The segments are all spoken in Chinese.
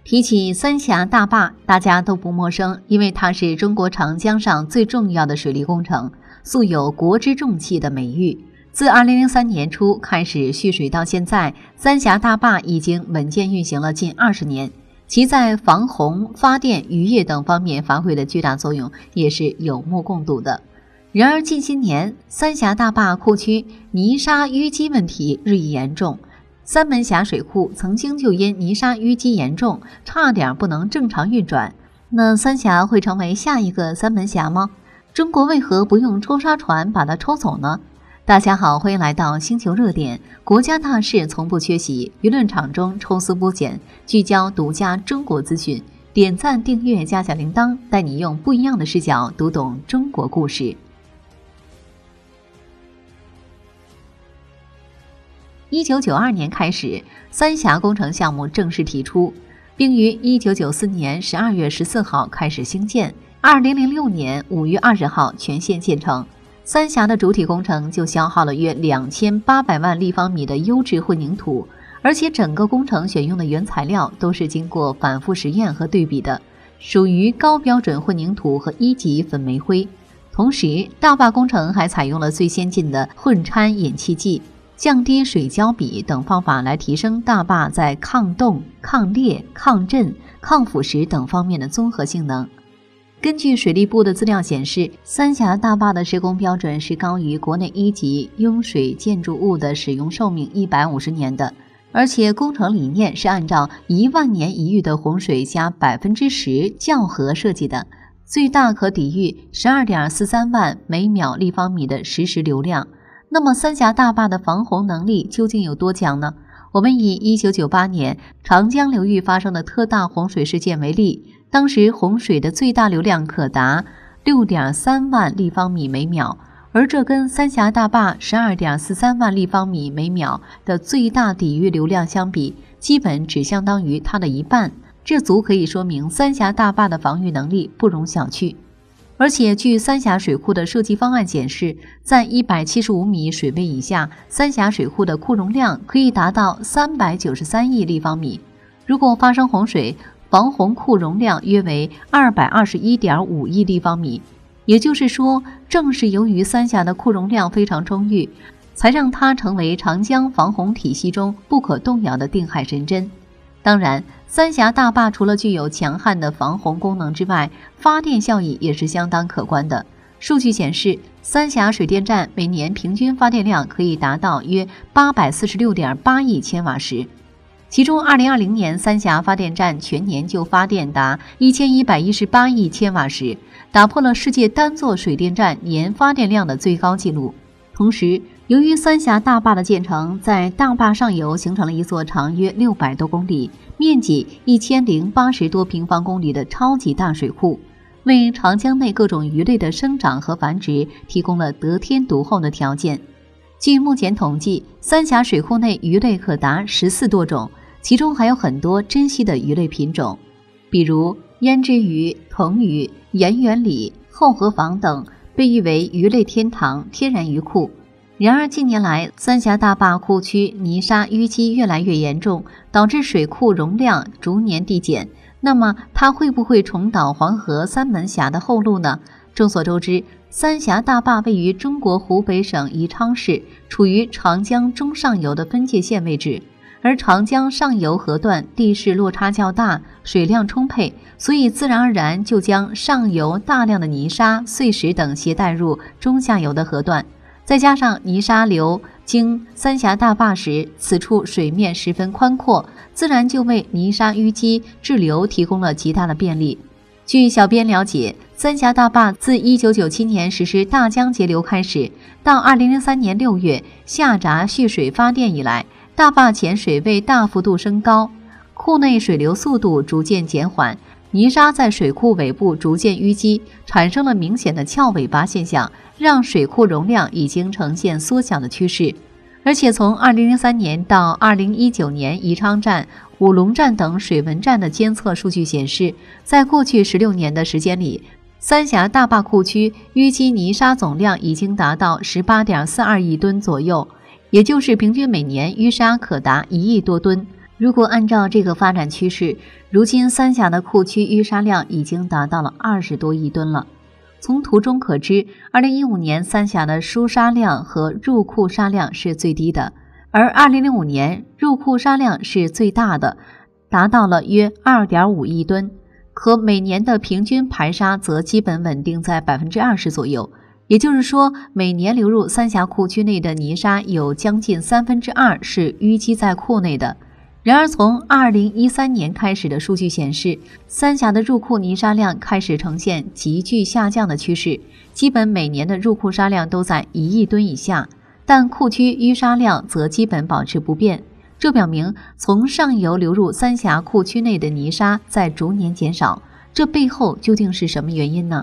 提起三峡大坝，大家都不陌生，因为它是中国长江上最重要的水利工程，素有国之重器的美誉。自2003年初开始蓄水到现在，三峡大坝已经稳健运行了近20年，其在防洪、发电、渔业等方面发挥的巨大作用也是有目共睹的。然而近些年，三峡大坝库区泥沙淤积问题日益严重，三门峡水库曾经就因泥沙淤积严重，差点不能正常运转。那三峡会成为下一个三门峡吗？中国为何不用抽沙船把它抽走呢？大家好，欢迎来到星球热点，国家大事从不缺席，舆论场中抽丝剥茧，聚焦独家中国资讯。点赞、订阅加小铃铛，带你用不一样的视角读懂中国故事。1992年开始，三峡工程项目正式提出，并于1994年12月14号开始兴建，2006年5月20号全线建成。三峡的主体工程就消耗了约2800万立方米的优质混凝土，而且整个工程选用的原材料都是经过反复实验和对比的，属于高标准混凝土和1级粉煤灰。同时，大坝工程还采用了最先进的混掺引气剂、降低水胶比等方法来提升大坝在抗冻、抗裂、抗震、抗腐蚀等方面的综合性能。根据水利部的资料显示，三峡大坝的施工标准是高于国内1级拥水建筑物的使用寿命150年的，而且工程理念是按照1万年一遇的洪水加 10% 校核设计的，最大可抵御 12.43 万每秒立方米的实时流量。那么三峡大坝的防洪能力究竟有多强呢？我们以1998年长江流域发生的特大洪水事件为例，当时洪水的最大流量可达 6.3 万立方米每秒，而这跟三峡大坝 12.43 万立方米每秒的最大抵御流量相比，基本只相当于它的一半，这足可以说明三峡大坝的防御能力不容小觑。而且据三峡水库的设计方案显示，在175米水位以下，三峡水库的库容量可以达到393亿立方米。如果发生洪水，防洪库容量约为 221.5 亿立方米。也就是说，正是由于三峡的库容量非常充裕，才让它成为长江防洪体系中不可动摇的定海神针。当然，三峡大坝除了具有强悍的防洪功能之外，发电效益也是相当可观的。数据显示，三峡水电站每年平均发电量可以达到约 846.8 亿千瓦时，其中2020年三峡发电站全年就发电达1118亿千瓦时，打破了世界单座水电站年发电量的最高纪录。同时，由于三峡大坝的建成，在大坝上游形成了一座长约600多公里、面积1080多平方公里的超级大水库，为长江内各种鱼类的生长和繁殖提供了得天独厚的条件。据目前统计，三峡水库内鱼类可达14多种，其中还有很多珍稀的鱼类品种，比如胭脂鱼、桐鱼、盐源鲤、后河舫等，被誉为鱼类天堂、天然鱼库。然而近年来，三峡大坝库区泥沙淤积越来越严重，导致水库容量逐年递减。那么它会不会重蹈黄河三门峡的后路呢？众所周知，三峡大坝位于中国湖北省宜昌市，处于长江中上游的分界线位置。而长江上游河段地势落差较大，水量充沛，所以自然而然就将上游大量的泥沙、碎石等携带入中下游的河段。再加上泥沙流经三峡大坝时，此处水面十分宽阔，自然就为泥沙淤积滞留提供了极大的便利。据小编了解，三峡大坝自1997年实施大江截流开始，到2003年6月下闸蓄水发电以来，大坝潜水位大幅度升高，库内水流速度逐渐减缓，泥沙在水库尾部逐渐淤积，产生了明显的翘尾巴现象，让水库容量已经呈现缩小的趋势。而且从2003年到2019年，宜昌站、五龙站等水文站的监测数据显示，在过去16年的时间里，三峡大坝库区淤积泥沙总量已经达到 18.42 亿吨左右，也就是平均每年淤沙可达1亿多吨。 如果按照这个发展趋势，如今三峡的库区淤沙量已经达到了20多亿吨了。从图中可知，2015年三峡的输沙量和入库沙量是最低的，而2005年入库沙量是最大的，达到了约 2.5 亿吨，可每年的平均排沙则基本稳定在 20% 左右。也就是说，每年流入三峡库区内的泥沙有将近2/3是淤积在库内的。然而，从2013年开始的数据显示，三峡的入库泥沙量开始呈现急剧下降的趋势，基本每年的入库沙量都在1亿吨以下，但库区淤沙量则基本保持不变。这表明，从上游流入三峡库区内的泥沙在逐年减少，这背后究竟是什么原因呢？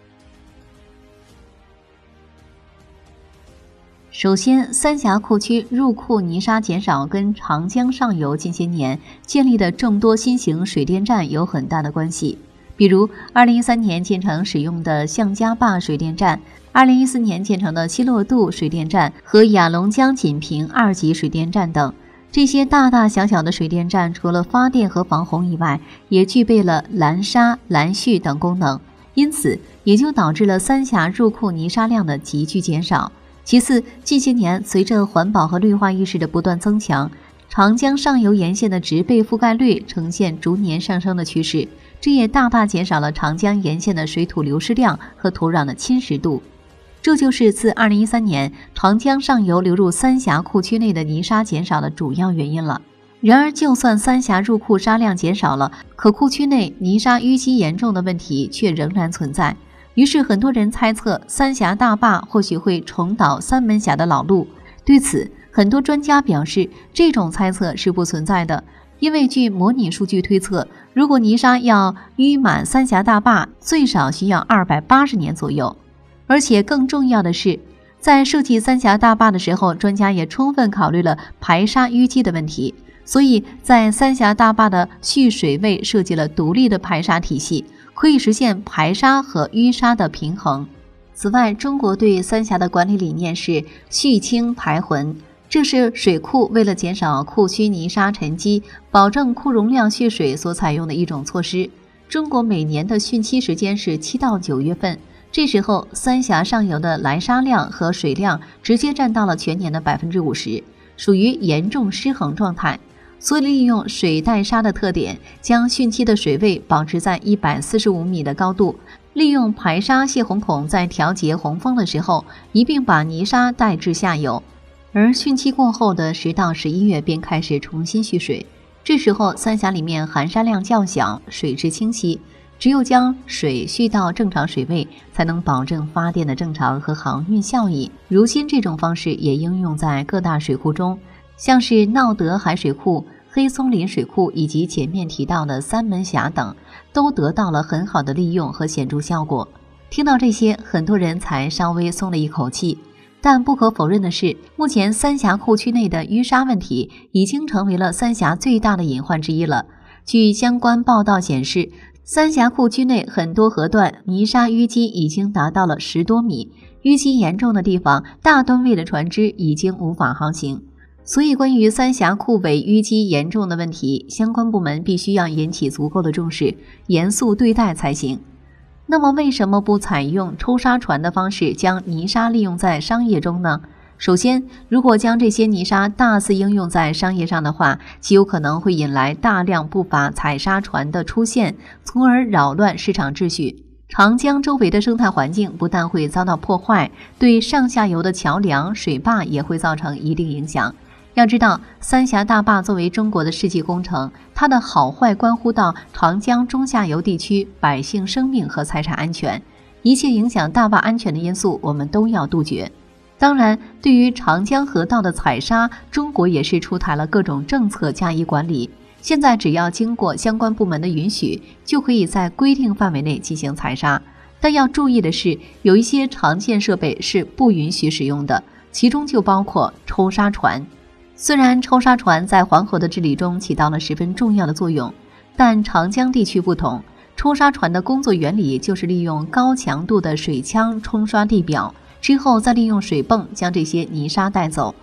首先，三峡库区入库泥沙减少跟长江上游近些年建立的众多新型水电站有很大的关系。比如2013年建成使用的向家坝水电站，2014年建成的西洛渡水电站和雅砻江锦屏2级水电站等。这些大大小小的水电站除了发电和防洪以外，也具备了拦沙、拦蓄等功能，因此也就导致了三峡入库泥沙量的急剧减少。其次，近些年随着环保和绿化意识的不断增强，长江上游沿线的植被覆盖率呈现逐年上升的趋势，这也大大减少了长江沿线的水土流失量和土壤的侵蚀度。这就是自2013年长江上游流入三峡库区内的泥沙减少的主要原因了。然而，就算三峡入库沙量减少了，可库区内泥沙淤积严重的问题却仍然存在。于是很多人猜测三峡大坝或许会重蹈三门峡的老路。对此，很多专家表示，这种猜测是不存在的，因为据模拟数据推测，如果泥沙要淤满三峡大坝，最少需要280年左右。而且更重要的是，在设计三峡大坝的时候，专家也充分考虑了排沙淤积的问题，所以在三峡大坝的蓄水位设计了独立的排沙体系，可以实现排沙和淤沙的平衡。此外，中国对三峡的管理理念是蓄清排浑，这是水库为了减少库区泥沙沉积，保证库容量蓄水所采用的一种措施。中国每年的汛期时间是7到9月份，这时候三峡上游的来沙量和水量直接占到了全年的 50%， 属于严重失衡状态。所以利用水带沙的特点，将汛期的水位保持在145米的高度，利用排沙泄洪孔在调节洪峰的时候，一并把泥沙带至下游。而汛期过后的10到11月便开始重新蓄水，这时候三峡里面含沙量较小，水质清晰，只有将水蓄到正常水位，才能保证发电的正常和航运效益。如今这种方式也应用在各大水库中，像是闹德海水库、黑松林水库以及前面提到的三门峡等，都得到了很好的利用和显著效果。听到这些，很多人才稍微松了一口气。但不可否认的是，目前三峡库区内的淤沙问题已经成为了三峡最大的隐患之一了。据相关报道显示，三峡库区内很多河段泥沙淤积已经达到了10多米，淤积严重的地方，大吨位的船只已经无法航行。所以关于三峡库尾淤积严重的问题，相关部门必须要引起足够的重视，严肃对待才行。那么为什么不采用抽沙船的方式将泥沙利用在商业中呢？首先，如果将这些泥沙大肆应用在商业上的话，极有可能会引来大量不法采沙船的出现，从而扰乱市场秩序。长江周围的生态环境不但会遭到破坏，对上下游的桥梁、水坝也会造成一定影响。要知道，三峡大坝作为中国的世纪工程，它的好坏关乎到长江中下游地区百姓生命和财产安全，一切影响大坝安全的因素我们都要杜绝。当然，对于长江河道的采沙，中国也是出台了各种政策加以管理。现在只要经过相关部门的允许，就可以在规定范围内进行采沙。但要注意的是，有一些常见设备是不允许使用的，其中就包括抽沙船。虽然抽沙船在黄河的治理中起到了十分重要的作用，但长江地区不同，抽沙船的工作原理就是利用高强度的水枪冲刷地表，之后再利用水泵将这些泥沙带走。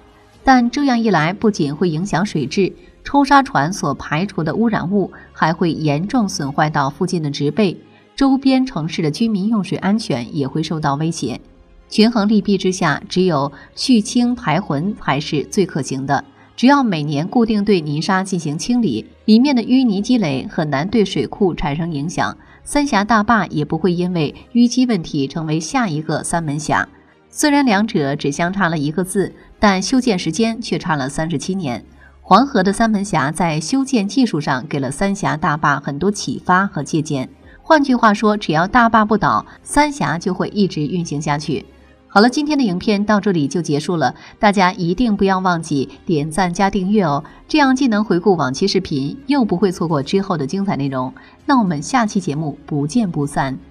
但这样一来，不仅会影响水质，抽沙船所排除的污染物还会严重损坏到附近的植被，周边城市的居民用水安全也会受到威胁。权衡利弊之下，只有蓄清排浑才是最可行的。只要每年固定对泥沙进行清理，里面的淤泥积累很难对水库产生影响，三峡大坝也不会因为淤积问题成为下一个三门峡。虽然两者只相差了一个字，但修建时间却差了37年。黄河的三门峡在修建技术上给了三峡大坝很多启发和借鉴。换句话说，只要大坝不倒，三峡就会一直运行下去。好了，今天的影片到这里就结束了，大家一定不要忘记点赞加订阅哦，这样既能回顾往期视频，又不会错过之后的精彩内容。那我们下期节目不见不散。